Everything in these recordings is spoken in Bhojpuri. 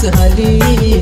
हाली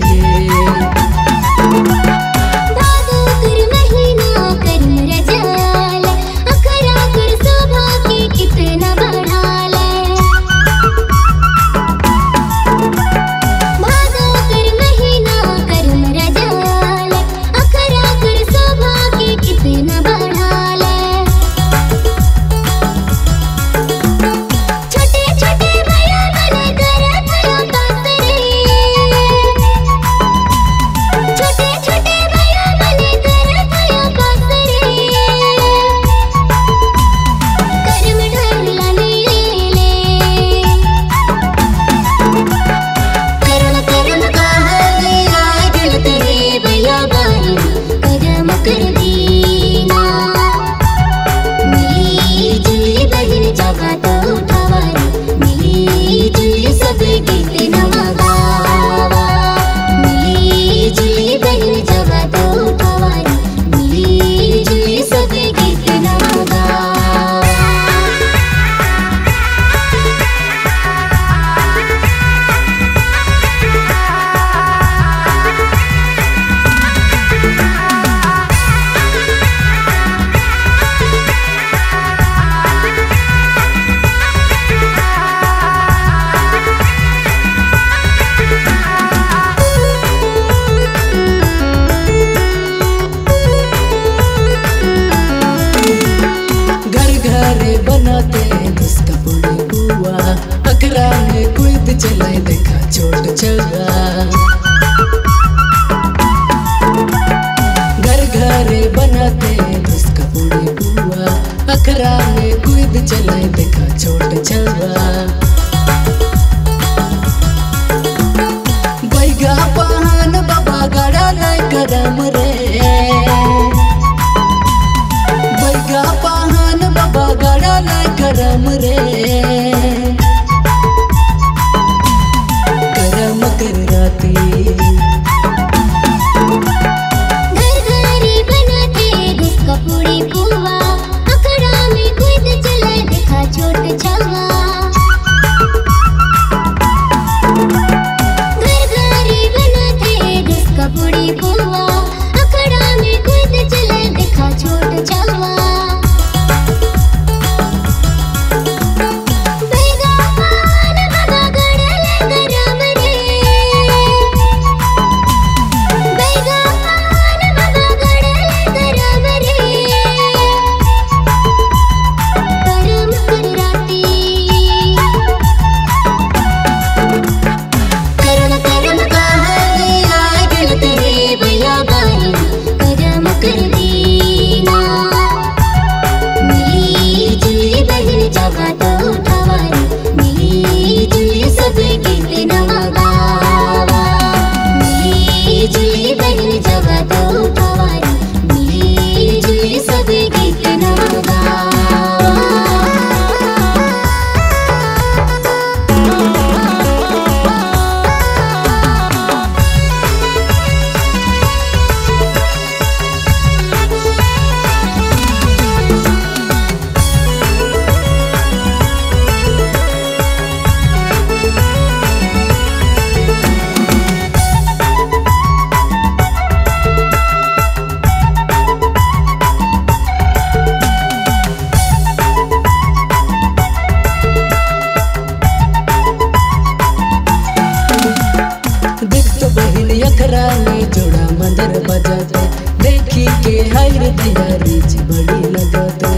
बनाते जिसका बड़ी बुआ अकरा में कूद चलाए देखा छोट चला घर घरे बनाते जिसका बड़ी बुआ अकरा में कूद चलाए देखा छोट चला बैगा पहान बाबा गड़ा लाए करम रे बैगा पहान बाबा गड़ा लाए करम रे करम कर राती अखरा में जोड़ा मंदर बजाते देखी के हायर दिया रीच बड़ी लगते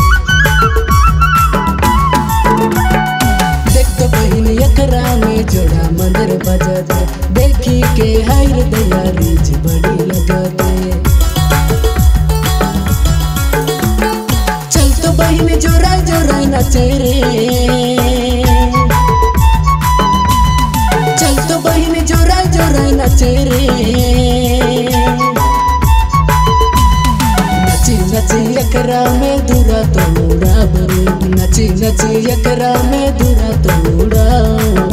देख तो बहन अखरा में जोड़ा मंदर बजाते देखी के हायर दिया रीच बड़ी लगते चल तो बहन जोरा जोरा नाचे रे चल तो बहन जोरा जोरा नाचे रे नची नची अकरा में दूरा तोड़ा बरे नची नची अकरा में दूरा तोड़ा